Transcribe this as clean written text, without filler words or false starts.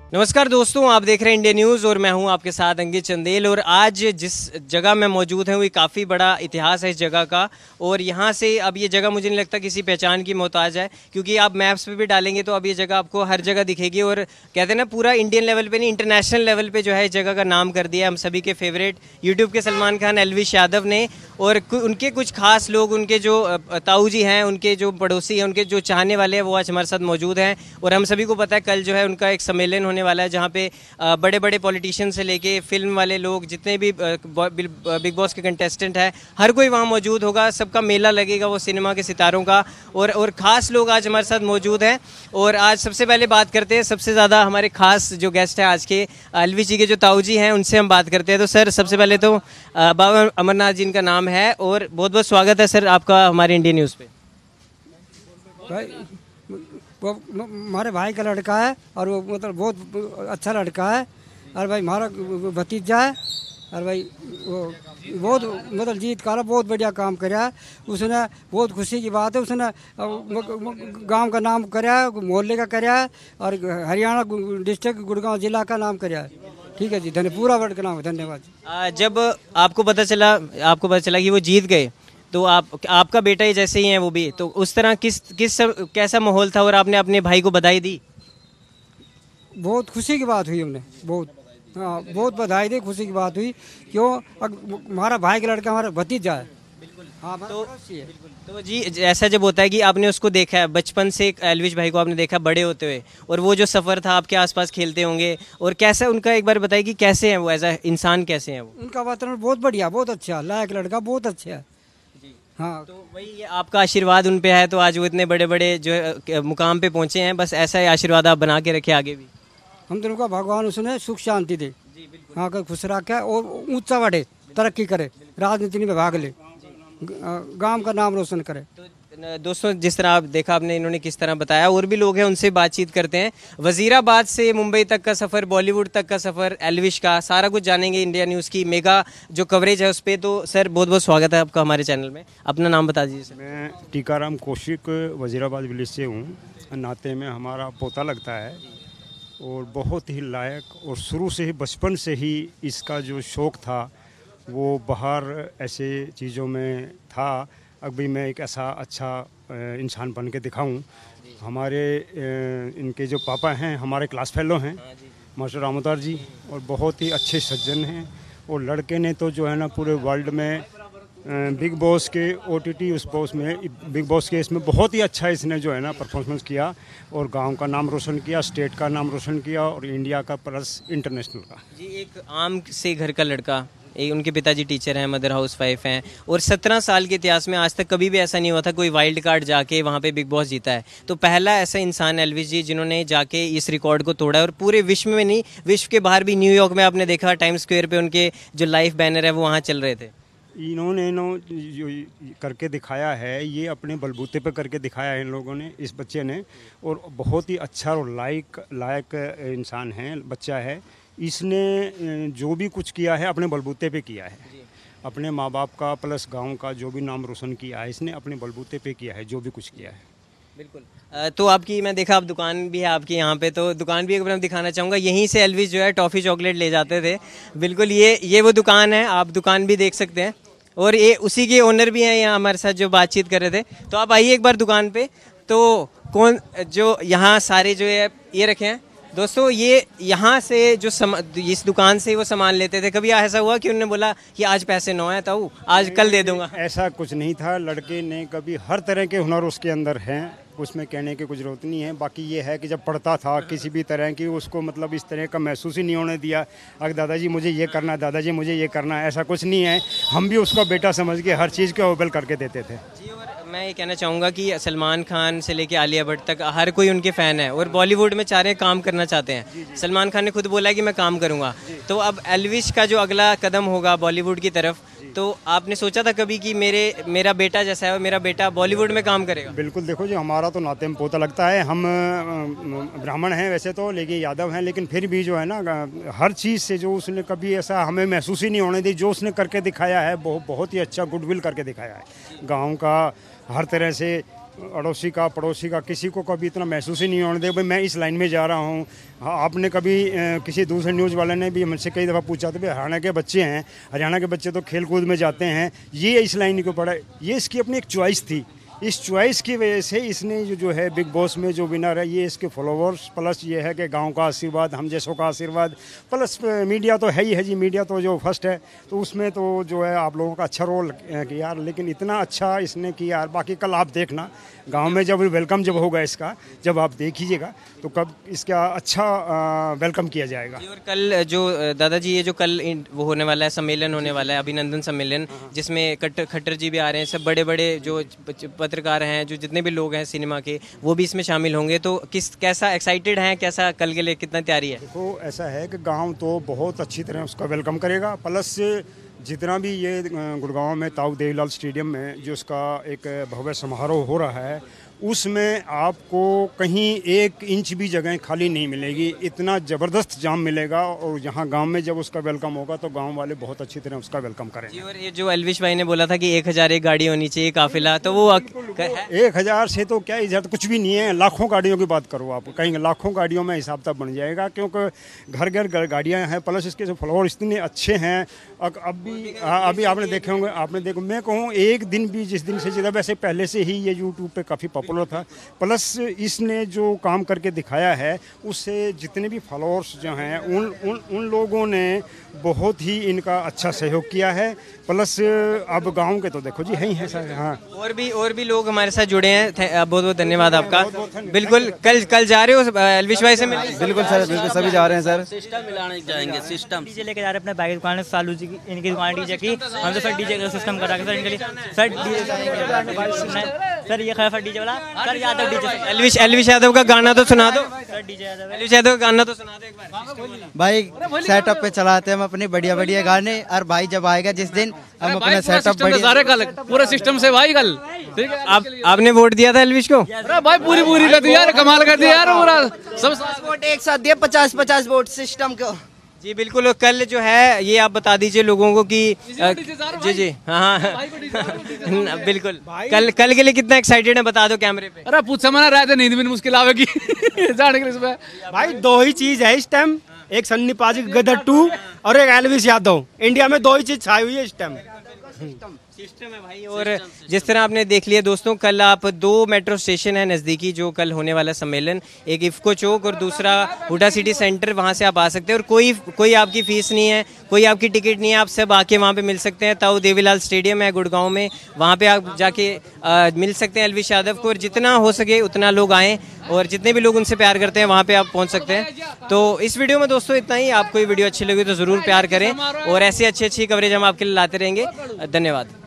नमस्कार दोस्तों, आप देख रहे हैं इंडिया न्यूज़ और मैं हूं आपके साथ अंकित चंदेल। और आज जिस जगह मैं मौजूद हूं वो काफ़ी बड़ा इतिहास है इस जगह का। और यहां से अब ये जगह मुझे नहीं लगता किसी पहचान की मोहताज है, क्योंकि आप मैप्स पे भी डालेंगे तो अब ये जगह आपको हर जगह दिखेगी। और कहते हैं ना, पूरा इंडियन लेवल पे नहीं, इंटरनेशनल लेवल पे जो है इस जगह का नाम कर दिया हम सभी के फेवरेट यूट्यूब के सलमान खान एल्विश यादव ने। और उनके कुछ खास लोग, उनके जो ताऊ जी हैं, उनके जो पड़ोसी हैं, उनके जो चाहने वाले हैं, वो आज हमारे साथ मौजूद हैं। और हम सभी को पता है कल जो है उनका एक सम्मेलन होने वाला है, जहाँ पे बड़े बड़े पॉलिटिशियन से लेके फिल्म वाले लोग, जितने भी बिग बॉस के कंटेस्टेंट हैं, हर कोई वहाँ मौजूद होगा। सबका मेला लगेगा वो सिनेमा के सितारों का। और ख़ास लोग आज हमारे साथ मौजूद हैं। और आज सबसे पहले बात करते हैं, सबसे ज़्यादा हमारे खास जो गेस्ट हैं आज के, एल्विश जी के जो ताऊ जी हैं, उनसे हम बात करते हैं। तो सर, सबसे पहले तो बाबा अमरनाथ जी इनका नाम है और बहुत बहुत स्वागत है सर आपका हमारे इंडिया न्यूज़ पे। भाई वो हमारे भाई का लड़का है और वो मतलब बहुत अच्छा लड़का है। और भाई हमारा भतीजा है। और भाई वो बहुत मतलब जीत का बहुत बढ़िया काम करा है उसने। बहुत खुशी की बात है, उसने गांव का नाम करा है, मोहल्ले का करा है और हरियाणा डिस्ट्रिक्ट गुड़गांव जिला का नाम करा है। ठीक है जी, धन्यवाद, पूरा वर्ड का नाम है, धन्यवाद। जब आपको पता चला कि वो जीत गए, तो आपका बेटा ही जैसे ही है वो भी, तो उस तरह कैसा माहौल था और आपने अपने भाई को बधाई दी? बहुत खुशी की बात हुई हमने, बहुत बधाई दी, खुशी की बात हुई। क्यों? हमारा भाई का लड़का हमारा भतीजा है। हाँ, तो जी, ऐसा जब होता है कि आपने उसको देखा है बचपन से, एल्विश भाई को आपने देखा बड़े होते हुए, और वो जो सफ़र था आपके आसपास खेलते होंगे, और कैसा उनका, एक बार बताइए कि कैसे हैं वो, एज अ इंसान कैसे हैं वो? उनका वातावरण बहुत बढ़िया, बहुत अच्छा, लायक लड़का, बहुत अच्छा है। हाँ, तो वही आपका आशीर्वाद उन पे है, तो आज वो इतने बड़े बड़े जो मुकाम पे पहुंचे हैं। बस ऐसा ही आशीर्वाद आप बना के रखे आगे भी। हम दोनों का भगवान उसने सुख शांति दे, हाँ, कर खुश रखे और ऊंचा बढ़े, तरक्की करे, राजनीति में भाग ले, गांव का नाम रोशन करे। तो दोस्तों, जिस तरह आप देखा आपने, इन्होंने किस तरह बताया, और भी लोग हैं उनसे बातचीत करते हैं। वजीराबाद से मुंबई तक का सफ़र, बॉलीवुड तक का सफ़र, एल्विश का सारा कुछ जानेंगे इंडिया न्यूज़ की मेगा जो कवरेज है उस पर। तो सर, बहुत बहुत स्वागत है आपका हमारे चैनल में। अपना नाम बता दीजिए सर। मैं टीकाराम कौशिक वजीराबाद विलेज से हूँ। नाते में हमारा पोता लगता है और बहुत ही लायक, और शुरू से ही, बचपन से ही इसका जो शौक़ था वो बाहर ऐसे चीज़ों में था। अभी मैं एक ऐसा अच्छा इंसान बन के दिखाऊं। हमारे इनके जो पापा हैं हमारे क्लास फेलो हैं, मास्टर रामोदार जी, और बहुत ही अच्छे सज्जन हैं। और लड़के ने तो जो है ना पूरे वर्ल्ड में बिग बॉस के OTT उस बॉस में, बिग बॉस के इसमें बहुत ही अच्छा इसने जो है ना परफॉर्मेंस किया और गांव का नाम रोशन किया, स्टेट का नाम रोशन किया और इंडिया का प्लस इंटरनेशनल का। जी, एक आम से घर का लड़का, उनके पिताजी टीचर हैं, मदर हाउस वाइफ हैं, और 17 साल के इतिहास में आज तक कभी भी ऐसा नहीं हुआ था कोई वाइल्ड कार्ड जाके वहाँ पे बिग बॉस जीता है। तो पहला ऐसा इंसान एल्विश जी जिन्होंने जाके इस रिकॉर्ड को तोड़ा है। और पूरे विश्व में नहीं, विश्व के बाहर भी, न्यूयॉर्क में आपने देखा टाइम स्क्वायर पे उनके जो लाइफ बैनर है वो वहाँ चल रहे थे। इन्होंने जो करके दिखाया है, ये अपने बलबूते पे करके दिखाया है इन लोगों ने, इस बच्चे ने। और बहुत ही अच्छा और लायक इंसान है, बच्चा है। इसने जो भी कुछ किया है अपने बलबूते पे किया है, अपने माँ बाप का प्लस गांव का जो भी नाम रोशन किया है इसने अपने बलबूते पे किया है, जो भी कुछ किया है। बिल्कुल। तो आपकी, मैं देखा आप दुकान भी है आपकी यहाँ पे, तो दुकान भी एक बार दिखाना चाहूँगा। यहीं से एल्विश जो है टॉफ़ी चॉकलेट ले जाते थे। बिल्कुल, ये वो दुकान है, आप दुकान भी देख सकते हैं। और ये उसी के ओनर भी हैं यहाँ हमारे साथ जो बातचीत कर रहे थे। तो आप आइए एक बार दुकान पे। तो कौन जो यहाँ सारे जो है ये रखे हैं दोस्तों, ये यहाँ से जो इस दुकान से वो सामान लेते थे। कभी ऐसा हुआ कि उन्होंने बोला कि आज पैसे न है तो आज कल दे दूंगा? ऐसा कुछ नहीं था। लड़के ने कभी, हर तरह के हुनर उसके अंदर हैं, उसमें कहने की कुछ ज़रूरत नहीं है। बाकी ये है कि जब पढ़ता था किसी भी तरह की, उसको मतलब इस तरह का महसूस ही नहीं होने दिया अगर दादाजी मुझे ये करना है, दादाजी मुझे ये करना है, ऐसा कुछ नहीं है। हम भी उसका बेटा समझ के हर चीज़ को ओबल करके देते थे। जी, और मैं ये कहना चाहूँगा कि सलमान खान से लेके आलिया भट्ट तक हर कोई उनके फ़ैन है और बॉलीवुड में चारे काम करना चाहते हैं। सलमान खान ने खुद बोला है कि मैं काम करूँगा। तो अब एल्विश का जो अगला कदम होगा बॉलीवुड की तरफ, तो आपने सोचा था कभी कि मेरा बेटा जैसा है, मेरा बेटा बॉलीवुड में काम करेगा? बिल्कुल, देखो जी, हमारा तो नाते में पोता लगता है। हम ब्राह्मण हैं वैसे तो, लेकिन यादव हैं, लेकिन फिर भी जो है ना, हर चीज़ से जो उसने कभी ऐसा हमें महसूस ही नहीं होने दी। जो उसने करके दिखाया है बहुत ही अच्छा गुडविल करके दिखाया है। गाँव का हर तरह से अड़ोसी का पड़ोसी का किसी को कभी इतना महसूस ही नहीं होने दे भाई मैं इस लाइन में जा रहा हूँ। हाँ, आपने कभी किसी दूसरे न्यूज़ वाले ने भी मुझसे कई दफ़ा पूछा था भाई हरियाणा के बच्चे हैं, हरियाणा के बच्चे तो खेल कूद में जाते हैं, ये इस लाइन को पढ़ा, ये इसकी अपनी एक चॉइस थी। इस चॉइस की वजह से इसने जो है बिग बॉस में जो विनर है ये इसके फॉलोवर्स, प्लस ये है कि गांव का आशीर्वाद, हम जैसों का आशीर्वाद, प्लस मीडिया तो है ही है जी, मीडिया तो जो फर्स्ट है तो उसमें तो जो है आप लोगों का अच्छा रोल किया, लेकिन इतना अच्छा इसने किया। बाकी कल आप देखना गांव में जब वेलकम जब होगा इसका, जब आप देखिएगा तो कब इसका अच्छा वेलकम किया जाएगा। और कल जो दादाजी ये जो कल वो होने वाला है, सम्मेलन होने वाला है, अभिनंदन सम्मेलन, जिसमें खट्टर जी भी आ रहे हैं, सब बड़े बड़े जो पत्रकार हैं, जो जितने भी लोग हैं सिनेमा के, वो भी इसमें शामिल होंगे। तो कैसा एक्साइटेड हैं, कैसा कल के लिए कितना तैयारी है? देखो ऐसा है कि गांव तो बहुत अच्छी तरह उसका वेलकम करेगा, प्लस जितना भी ये गुड़गांव में ताऊ देवीलाल स्टेडियम में जो उसका एक भव्य समारोह हो रहा है उसमें आपको कहीं 1 इंच भी जगह खाली नहीं मिलेगी, इतना ज़बरदस्त जाम मिलेगा। और यहाँ गांव में जब उसका वेलकम होगा तो गांव वाले बहुत अच्छी तरह उसका वेलकम करेंगे। और ये जो एल्विश भाई ने बोला था कि 1001 गाड़ी होनी चाहिए काफिला, तो वो 1000 से तो क्या इधर तो कुछ भी नहीं है, लाखों गाड़ियों की बात करो आप, कहेंगे लाखों गाड़ियों में हिसाब तक बन जाएगा, क्योंकि घर घर गाड़ियाँ हैं, प्लस इसके जो फ्लोर इतने अच्छे हैं। अभी आपने देखे होंगे, मैं कहूँ एक दिन भी जिस दिन से ज़्यादा, वैसे पहले से ही ये यूट्यूब पे काफ़ी पॉपुलर था, प्लस इसने जो काम करके दिखाया है उससे जितने भी फॉलोअर्स जो हैं उन लोगों ने बहुत ही इनका अच्छा सहयोग किया है। प्लस अब गांव के तो देखो जी है ही है सर। हाँ, और भी लोग हमारे साथ जुड़े हैं, बहुत बहुत धन्यवाद आपका। बिल्कुल कल जा रहे हो एल्विश भाई से मिलने? बिल्कुल सर, बिल्कुल सभी जा रहे हैं सर। सिस्टम मिलाने जाएंगे, सिस्टम डीजे लेके जा रहे हैं अपने भाई की दुकान, सालू जी की, इनकी दुकान डीजे की। हम तो सर डीजे का सिस्टम करा के सर इनके लिए सर ये खैर डीजे वाला सर यादव डीजे, एल्विश यादव का गाना तो सुना दो सर, डीजे यादव एल्विश यादव का गाना तो सुना दो एक बार। भाई सेटअप पे चलाते हैं हम अपने बढ़िया बढ़िया गाने, और भाई जब आएगा जिस दिन हम अपना सेटअप कल पूरे सिस्टम से भाई कल। ठीक है, आपने वोट दिया था एल्विश को? अरे भाई पूरी कर दी यार, कमाल कर दिया यार, पूरा सब वोट एक साथ दिए, 50-50 वोट सिस्टम को। जी बिल्कुल। कल जो है ये आप बता दीजिए लोगों को कि जी हाँ बिल्कुल, कल के लिए कितना एक्साइटेड है बता दो कैमरे पे। अरे पूछ समझ रहे थे, नींद भी मुश्किल आवेगी जाने के लिए। भाई 2 ही चीज है इस टाइम, एक सन्नी पाजी गदर 2 और एक एल्विश यादव। इंडिया में 2 ही चीज छाई हुई है इस टाइम, सिस्टम है भाई। और जिस तरह आपने देख लिया दोस्तों, कल आप 2 मेट्रो स्टेशन है नज़दीकी जो कल होने वाला सम्मेलन, एक इफ्को चौक और दूसरा हुडा सिटी सेंटर, वहाँ से आप आ सकते हैं। और कोई आपकी फीस नहीं है, कोई आपकी टिकट नहीं है, आप सब आके वहाँ पे मिल सकते हैं। ताऊ देवीलाल स्टेडियम है गुड़गांव में, वहाँ पे आप जाके मिल सकते हैं एल्विश यादव को। और जितना हो सके उतना लोग आएँ, और जितने भी लोग उनसे प्यार करते हैं वहाँ पे आप पहुँच सकते हैं। तो इस वीडियो में दोस्तों इतना ही। आपको ये वीडियो अच्छी लगी तो ज़रूर प्यार करें, और ऐसी अच्छी कवरेज हम आपके लिए लाते रहेंगे। धन्यवाद।